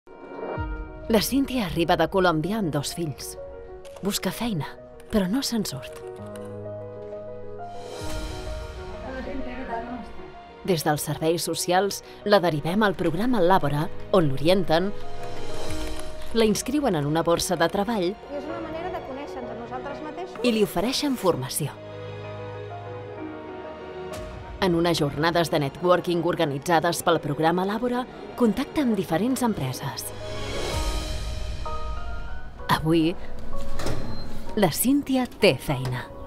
La Cíntia arriba de Colòmbia amb 2 fills. Busca feina, però no se'n surt. Des dels serveis socials la derivem al programa Làbora, on l'orienten, la inscriuen en una borsa de treball I és una manera de conèixer-nos a nosaltres mateixos. i li ofereixen formació. En unes jornades de networking organitzades pel programa Làbora, contacta amb diferents empreses. Avui, la Cíntia té feina.